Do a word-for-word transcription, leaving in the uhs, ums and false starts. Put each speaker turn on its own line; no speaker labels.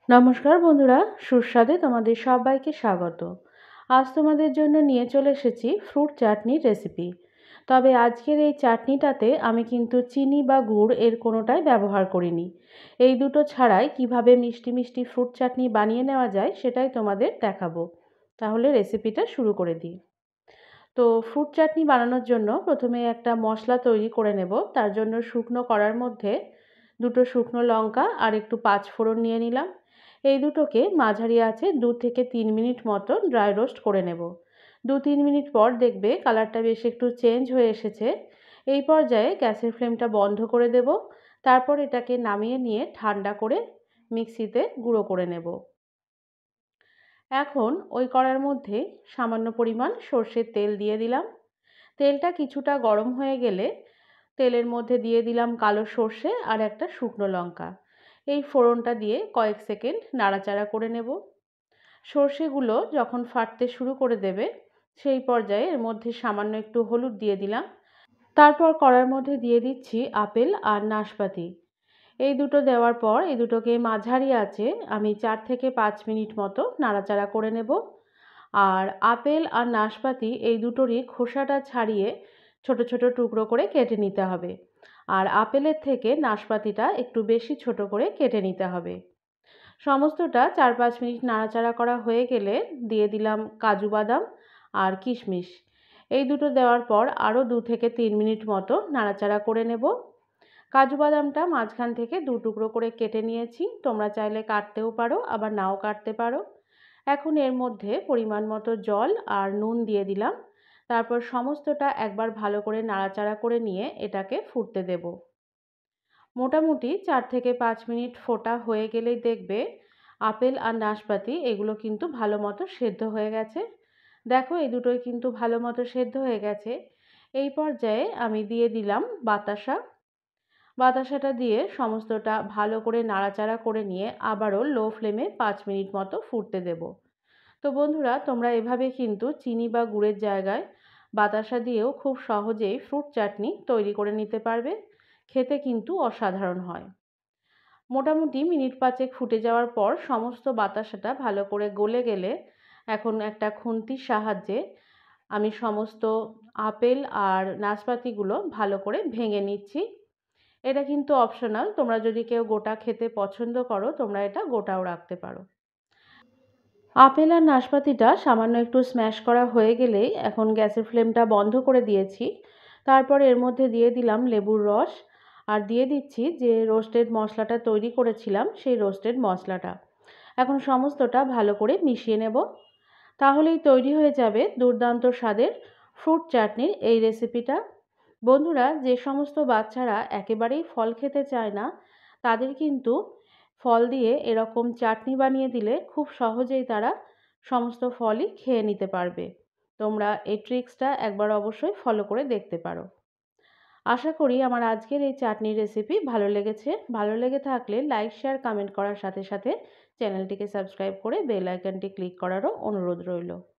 নমস্কার বন্ধুরা, সুস্বাদে তোমাদের সবাইকে স্বাগত। আজ তোমাদের জন্য নিয়ে চলে এসেছি ফ্রুট চাটনির রেসিপি। তবে আজকের এই চাটনিটাতে আমি কিন্তু চিনি বা গুড় এর কোনোটাই ব্যবহার করিনি। এই দুটো ছাড়াই কিভাবে মিষ্টি মিষ্টি ফ্রুট চাটনি বানিয়ে নেওয়া যায় সেটাই তোমাদের দেখাবো। তাহলে রেসিপিটা শুরু করে দিই। তো ফ্রুট চাটনি বানানোর জন্য প্রথমে একটা মশলা তৈরি করে নেব। তার জন্য শুকনো কড়ার মধ্যে দুটো শুকনো লঙ্কা আর একটু পাঁচফোড়ন নিয়ে নিলাম। এই দুটোকে মাঝারি আঁচে দু থেকে তিন মিনিট মতো ড্রাই রোস্ট করে নেব। দু তিন মিনিট পর দেখবে কালারটা বেশ একটু চেঞ্জ হয়ে এসেছে। এই পর্যায়ে গ্যাসের ফ্লেমটা বন্ধ করে দেব। তারপর এটাকে নামিয়ে নিয়ে ঠান্ডা করে মিক্সিতে গুঁড়ো করে নেব। এখন ওই কড়ার মধ্যে সামান্য পরিমাণ সর্ষের তেল দিয়ে দিলাম। তেলটা কিছুটা গরম হয়ে গেলে তেলের মধ্যে দিয়ে দিলাম কালো সর্ষে আর একটা শুকনো লঙ্কা। এই ফোড়নটা দিয়ে কয়েক সেকেন্ড নাড়াচাড়া করে নেব। সর্ষেগুলো যখন ফাটতে শুরু করে দেবে সেই পর্যায়ে এর মধ্যে সামান্য একটু হলুদ দিয়ে দিলাম। তারপর কড়ার মধ্যে দিয়ে দিচ্ছি আপেল আর নাশপাতি। এই দুটো দেওয়ার পর এই দুটোকে মাঝারি আঁচে আমি চার থেকে পাঁচ মিনিট মতো নাড়াচাড়া করে নেব। আর আপেল আর নাশপাতি এই দুটোরই খোসাটা ছাড়িয়ে ছোট ছোট টুকরো করে কেটে নিতে হবে। আর আপেলের থেকে নাশপাতিটা একটু বেশি ছোট করে কেটে নিতে হবে। সমস্তটা চার পাঁচ মিনিট নাড়াচাড়া করা হয়ে গেলে দিয়ে দিলাম কাজু বাদাম আর কিশমিশ। এই দুটো দেওয়ার পর আরও দু থেকে তিন মিনিট মতো নাড়াচাড়া করে নেব। কাজু বাদামটা মাঝখান থেকে দু টুকরো করে কেটে নিয়েছি, তোমরা চাইলে কাটতেও পারো আবার নাও কাটতে পারো। এখন এর মধ্যে পরিমাণ মতো জল আর নুন দিয়ে দিলাম। তারপর সমস্তটা একবার ভালো করে নাড়াচাড়া করে নিয়ে এটাকে ফুটতে দেব। মোটামুটি চার থেকে পাঁচ মিনিট ফোটা হয়ে গেলেই দেখবে আপেল আর নাশপাতি এগুলো কিন্তু ভালো মতো সেদ্ধ হয়ে গেছে। দেখো এই দুটোই কিন্তু ভালো মতো সেদ্ধ হয়ে গেছে। এই পর্যায়ে আমি দিয়ে দিলাম বাতাসা। বাতাসাটা দিয়ে সমস্তটা ভালো করে নাড়াচাড়া করে নিয়ে আবারও লো ফ্লেমে পাঁচ মিনিট মতো ফুটতে দেব। তো বন্ধুরা, তোমরা এভাবে কিন্তু চিনি বা গুড়ের জায়গায় বাতাসা দিয়েও খুব সহজেই ফ্রুট চাটনি তৈরি করে নিতে পারবে। খেতে কিন্তু অসাধারণ হয়। মোটামুটি মিনিট পাঁচেক ফুটে যাওয়ার পর সমস্ত বাতাসাটা ভালো করে গলে গেলে এখন একটা খুন্তির সাহায্যে আমি সমস্ত আপেল আর নাশপাতিগুলো ভালো করে ভেঙে নিচ্ছি। এটা কিন্তু অপশনাল, তোমরা যদি কেউ গোটা খেতে পছন্দ করো তোমরা এটা গোটাও রাখতে পারো। আপেল আর নাশপাতিটা সামান্য একটু স্ম্যাশ করা হয়ে গেলেই এখন গ্যাসের ফ্লেমটা বন্ধ করে দিয়েছি। তারপর এর মধ্যে দিয়ে দিলাম লেবুর রস আর দিয়ে দিচ্ছি যে রোস্টেড মশলাটা তৈরি করেছিলাম সেই রোস্টেড মশলাটা। এখন সমস্তটা ভালো করে মিশিয়ে নেব। তাহলেই তৈরি হয়ে যাবে দুর্দান্ত স্বাদের ফ্রুট চাটনির এই রেসিপিটা। বন্ধুরা, যে সমস্ত বাচ্চারা একেবারেই ফল খেতে চায় না তাদের কিন্তু ফল দিয়ে এরকম চাটনি বানিয়ে দিলে খুব সহজেই তারা সমস্ত ফলই খেয়ে নিতে পারবে। তোমরা এই ট্রিক্সটা একবার অবশ্যই ফলো করে দেখতে পারো। আশা করি আমার আজকের এই চাটনির রেসিপি ভালো লেগেছে। ভালো লেগে থাকলে লাইক শেয়ার কমেন্ট করার সাথে সাথে চ্যানেলটিকে সাবস্ক্রাইব করে বেল আইকনটি ক্লিক করারও অনুরোধ রইল।